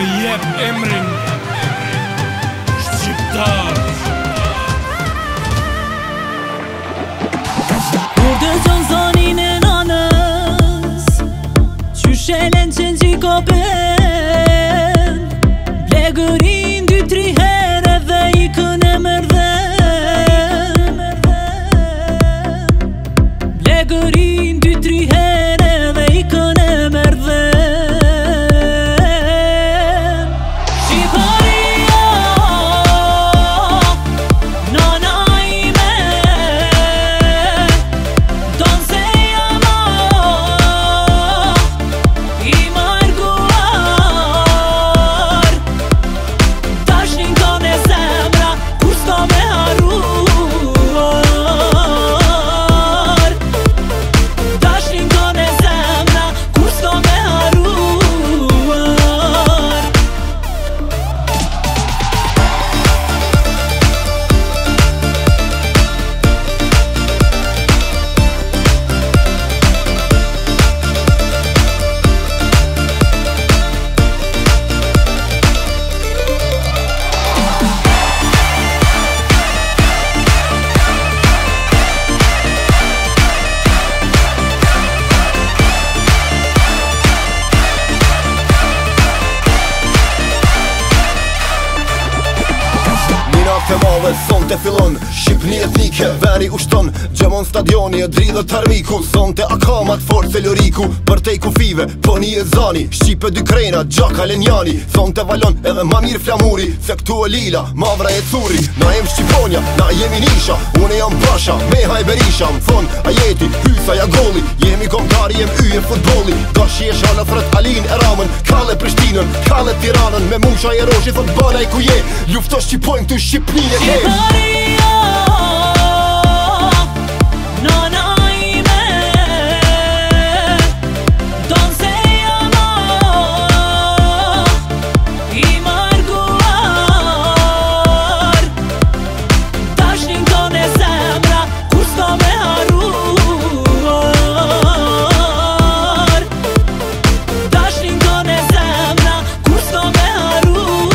jep emrin shqiptar. Kur të zonë zonin e nanës, qyshelen që në gjikopen, blegërin 2-3 herë dhe i kën e mërdhen. Blegërin 2-3 herë dhe i kën e mërdhen. Te madhe son te fillon Shqipni etnike, veri ushton Gjemon stadioni e dridhët armiku Son te akamat force loriku Për te i kufive, po një e zani Shqipe dy krena, gjaka lenjani Son te valon edhe ma mirë flamuri Se këtu e lila, mavra e curi Na jem Shqiponja, na jemi nisha Une jam Basha, Meha e Berisha Më thon, a jeti, hysa ja goli Jemi komtari, jem yje futboli Dashi e shala thret Alin e Ramën Kalle Prishtinën, kalle Tiranën Me musha e roshi, thot bala i ku je Lufto Shqipojnë tu Shqipni Shqipëria, nana ime Donë se jamo I marguar Dashnin ton e zemra Kur s'ka me haruar Dashnin ton e zemra Kur s'ka me haruar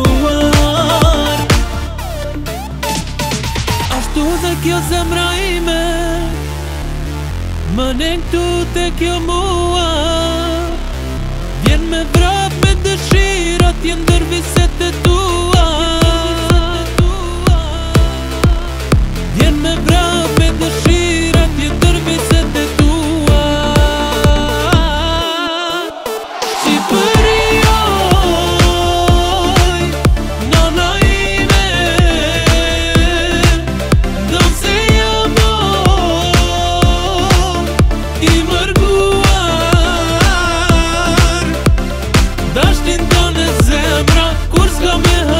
Ashtu dhe kjo zemra ime Më nen këtu te kjo mua Vjen me vrap me dëshirat Jen dërviset e tua Vjen me vrap me dëshirat Jen dërviset e tua Shqipëria Nana ime Donë se jamo I mërguar Dashnin ton e zemra Kur s'ka me